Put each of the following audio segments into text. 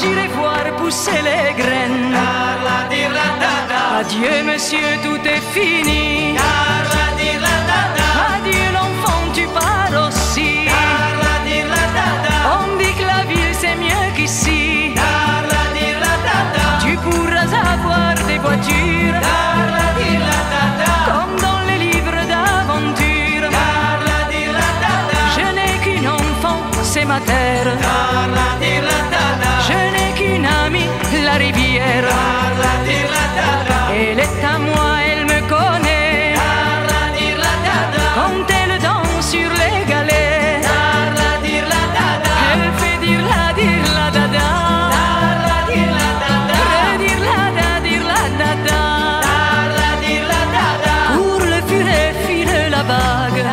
j'irai voir pousser les graines. Adieu monsieur, tout est fini. Adieu l'enfant, tu pars aussi. On dit que la ville c'est mieux qu'ici. Tu pourras avoir des voitures comme dans les livres d'aventure. Je n'ai qu'une enfant, c'est ma terre. Je n'ai qu'une amie, la rivière. Elle est à moi, elle me connaît. Quand elle danse sur les galets, elle fait dire la dada. Redire la dada. Pour le furet file la vague.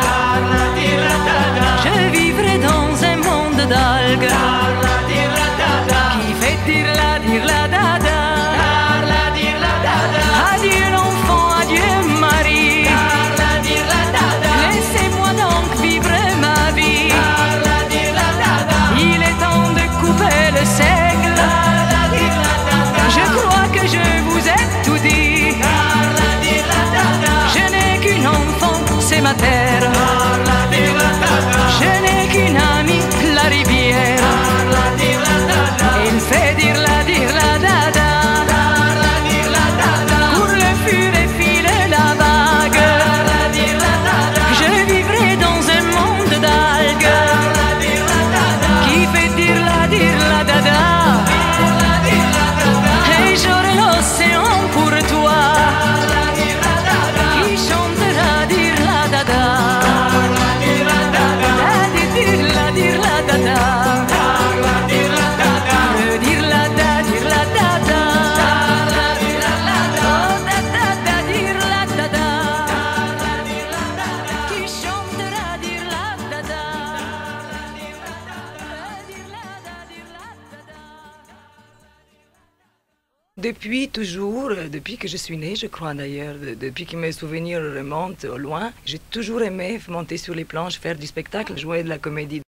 Je vivrai dans un monde d'algues qui fait dire la dada. Adieu l'enfant, adieu Marie. Laissez-moi donc vivre ma vie. Il est temps de couper le seigle. Je crois que je vous ai tout dit. Je n'ai qu'une enfant, c'est ma terre. Je n'ai qu'une amie, la rivière. Il fait dire la dada. Pour le furet file la vague. Je vivrai dans un monde d'algues qui fait dire la dada. Et j'aurai l'océan pour toi qui chantera dire la dada. Dire la dada. Dire la dada, dire la dada. Oh dada, dire la dada. Qui chantera dire la dada. Depuis toujours, depuis que je suis née, je crois d'ailleurs, depuis que mes souvenirs remontent au loin, j'ai toujours aimé monter sur les planches, faire du spectacle, jouer de la comédie.